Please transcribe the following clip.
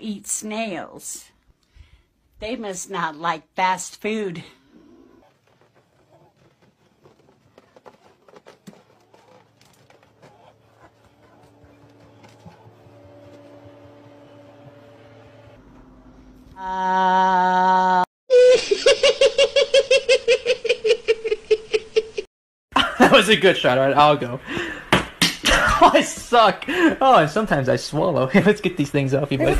eat snails. They must not like fast food. That was a good shot. All right, I'll go. Oh, I suck. Oh, and sometimes I swallow. Let's get these things off you, buddy.